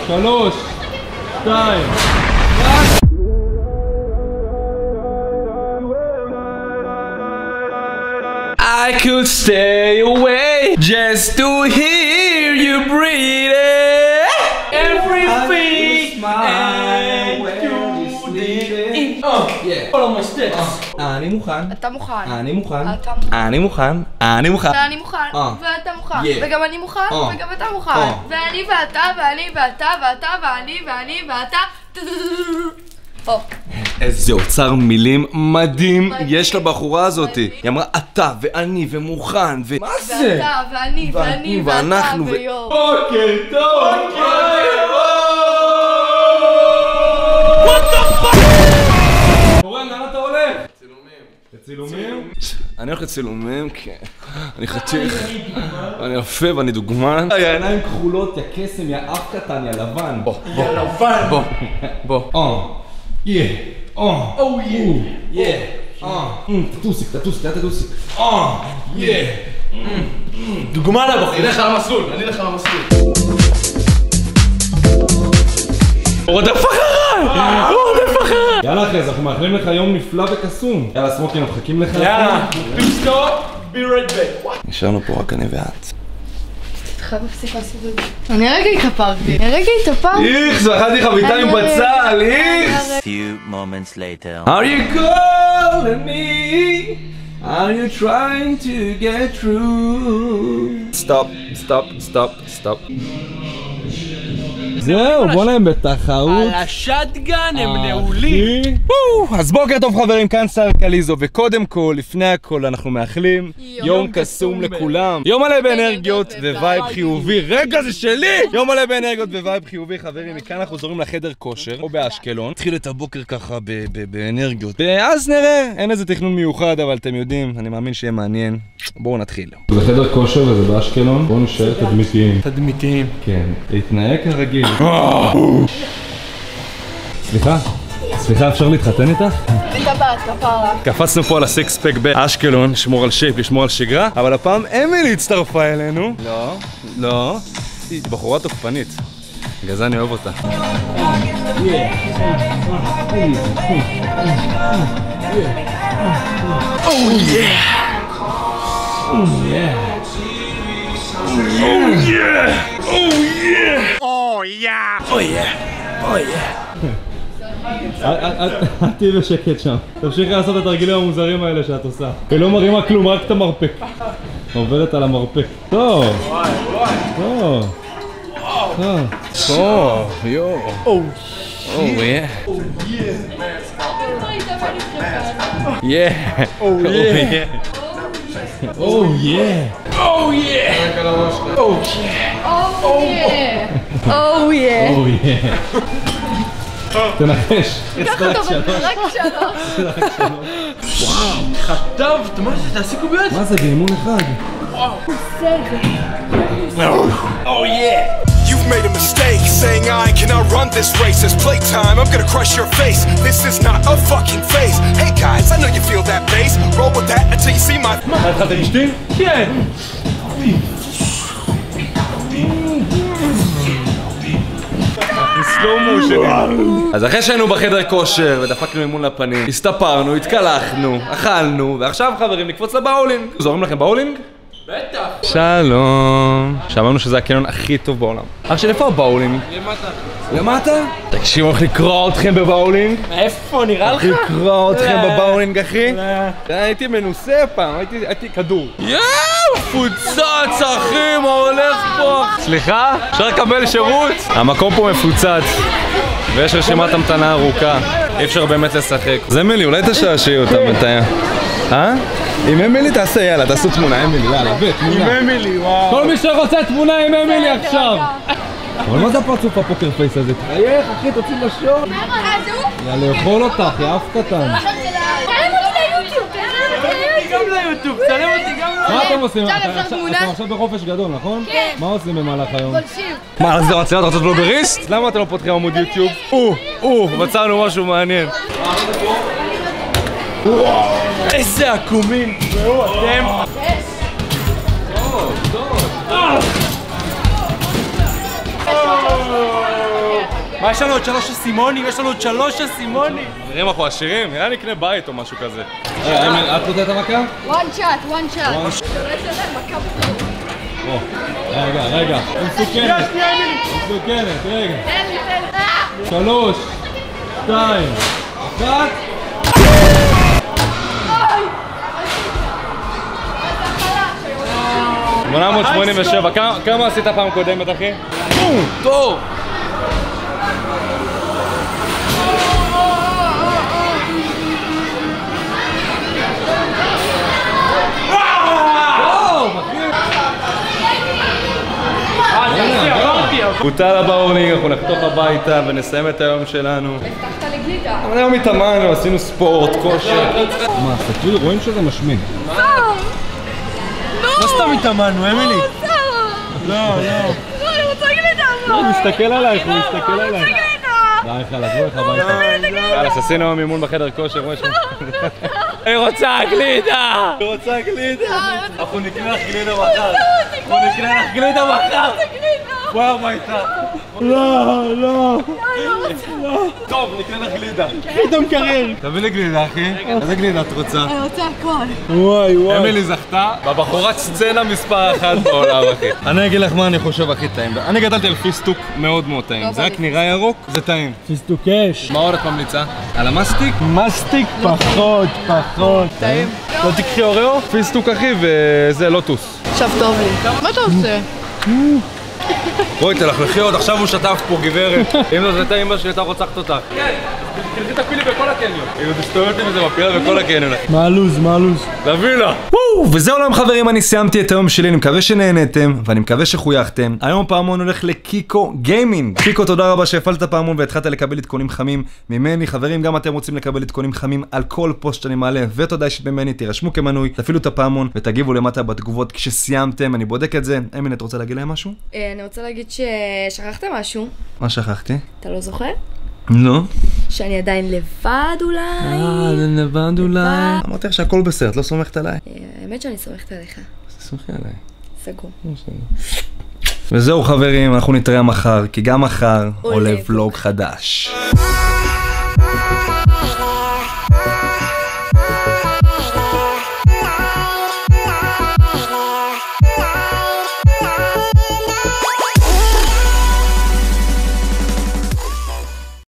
3, 2, I could stay away just to hear you breathing. Everything and you did. Oh yeah. Follow my steps. אני מוכן. אתה מוכן. אני מוכן. אתה אני מוכן. אני מוכן. ואני מוכן. ואתה מוכן. וגם אני מוכן. וגם אתה מוכן. ואני ואתה ואני ואתה ואתה ואני ואני ואתה. איזה אוצר מילים מדהים יש לבחורה הזאת. היא אמרה אתה ואני ומוכן ו... מה זה? ואתה ואני ואני ואנחנו ויום. בוקר טוב! אורן, לאן אתה הולך? צילומים? אני הולך לצילומים, כן. אני חתיך, אני יפה ואני דוגמן. העיניים כחולות, יא קסם, יא אף קטן, יא לבן. בוא. תטוסיק, דוגמן לבחור. אני אלך על המסלול, רודף אחריי! יאללה אחרי זה, אנחנו מאחלים לך יום נפלא וקסום. יאללה סמוקי, אנחנו מחכים לך. יאללה, פיסטו, be right back. נשארנו פה רק אני ואת. תתחל בפסיכה סיבוב. אני הרגע התאפרתי. איך, זכרתי חביתה עם בצל, איך! Few moments later. Are you calling me? Are you trying to get through? Stop. זהו, בוא נהם בתחרות. על השטגן הם נעולים. אז בוקר טוב חברים, כאן שר קליזו, וקודם כל, לפני הכל, אנחנו מאחלים יום קסום לכולם. יום מלא באנרגיות ווייב חיובי. רגע, זה שלי! יום מלא באנרגיות ווייב חיובי, חברים. מכאן אנחנו זורים לחדר כושר, או באשקלון. התחיל את הבוקר ככה באנרגיות. ואז נראה, אין איזה תכנון מיוחד, אבל אתם יודעים, אני מאמין שיהיה מעניין. בואו נתחיל. זה חדר כושר וזה באשקלון. בואו נשאר תדמיתיים. כן, להתנהג כרגיל. סליחה, אפשר להתחתן איתך? בטבעת, כפרה. קפצנו פה על הסקספק באשקלון, לשמור על שייפ, לשמור על שגרה, אבל הפעם אמילי הצטרפה אלינו. לא. היא בחורה תוקפנית. בגלל זה אני אוהב אותה. את תהיי בשקט שם. תמשיכי לעשות את התרגילים המוזרים האלה שאת עושה. היא לא מרימה כלום, רק את המרפק. עוברת על המרפק. טוב. תנחש. רק 3. וואו, חטבת, מה זה? תעשי קוביות? מה זה, באימון אחד? You've made a mistake saying I cannot run this race. It's playtime, I'm gonna crush your face. This is not a fucking phase. Hey guys, I know you feel that bass. Roll with that until you see my... מה, התחלת לשתים? כן! אז אחרי שהיינו בחדר כושר ודפקנו אימון לפנים, הסתפרנו, התקלחנו, אכלנו, ועכשיו חברים נקפוץ לבאולינג. זורם לכם באולינג? בטח. שלום. שמענו שזה הקניון הכי טוב בעולם. אח שלי, איפה הבאולינג? למטה? תקשיבו, הולך לקרוא אתכם בבאולינג. איפה, נראה לך? הולך לקרוא אתכם בבאולינג, אחי. הייתי מנוסה פעם, הייתי כדור. יאו, פוצץ, אחי, מה הולך פה? סליחה? אפשר לקבל שירות? המקום פה מפוצץ. ויש רשימת המתנה ארוכה. אי אפשר באמת לשחק. זה אמילי, אולי תשעשעי אותה בינתיים. עם אמילי תעשה, יאללה, תעשו תמונה, אמילי, יאללה, תמונה. עם אמילי, וואו. כל מי שרוצה תמונה עם אמילי עכשיו. אבל מה זה הפרצוף הפוקר פייס הזה? תחייך, אחי, תוציא לשור. יאללה, לאכול אותך, יא אף קטן. צלם אותי גם מה אתם עושים? אתם עכשיו בחופש גדול, נכון? כן. מה עושים במהלך היום? גולשים. מה, אז זה מצלמת ארצות בלוגריסט? למה אתם לא פותחים עמוד יוטיוב? מצאנו משהו מעניין. איזה עקומים. ראו, אתם. מה יש לנו עוד 3 אסימונים? יש לנו עוד 3 אסימונים! חברים, אנחנו עשירים, נראה נקנה בית או משהו כזה. את רוצה את המכה? one shot. רגע. מסוכנת, רגע. 3, 2, 1. 887, כמה עשית פעם קודמת, אחי? טוב! בוטל הבאורנינג, אנחנו נחתוך הביתה ונסיים את היום שלנו. הבטחת לגלידה. אבל היום התאמנו, עשינו ספורט, כושר. מה, תקשיבו, רואים שזה משמין. לא סתם התאמנו, אמילי. לא. אני רוצה גלידה. הוא מסתכל עלייך. די, חלק, בואי הביתה. יאללה, עשינו היום אימון בחדר כושר, משהו. היא רוצה גלידה! אנחנו נקנה לך גלידה מחר. בואי הביתה. לא. טוב, נקנה לך גלידה. פתאום מקרר. תביא לי גלידה, אחי. איזה גלידה את רוצה? אני רוצה הכל. וואי. אמילי זכתה בבחורת סצנה מספר 1 בעולם, אחי. אני אגיד לך מה אני חושב הכי טעים. אני גדלתי על פיסטוק מאוד טעים. זה רק נראה ירוק, זה טעים. פיסטוקש. מה עוד את ממליצה? על המסטיק? מסטיק פחות. טעים. לא תקחי אוריו? פיסטוק, אחי, וזה לוטוס. עכשיו טוב לי. מה אתה עושה? בואי תלכלכי עוד, עכשיו הוא שטף פה, גברת. אם זאת הייתה אמא שלי, הייתה רוצחת אותך. כן, תלכי תפילי בכל הקניון. היא מסתובבת עם זה מפילה בכל הקניון. מה הלוז? תביא לה. וזהו להם חברים, אני סיימתי את היום שלי, אני מקווה שנהנתם, ואני מקווה שחויכתם. היום הפעמון הולך לקיקו גיימינג. קיקו, תודה רבה שהפעלת הפעמון והתחלת לקבל עדכונים חמים ממני. חברים, גם אתם רוצים לקבל עדכונים חמים על כל פוסט שאני מעלה, ותודה אישית ממני, תירשמו כמנוי, תפעילו את הפעמון ותגיבו למטה בתגובות כשסיימתם, אני בודק את זה. אמילי, את רוצה להגיד להם משהו? אני רוצה להגיד ששכחת משהו. מה שכחתי? אתה לא זוכר? לא. שאני עדיין לבד אולי. לבד אולי. אמרתי לך שהכל בסדר, את לא סומכת עליי? האמת שאני סומכת עליך. סומכי עליי. סגור. וזהו חברים, אנחנו נתראה מחר, כי גם מחר עולה ולוג חדש.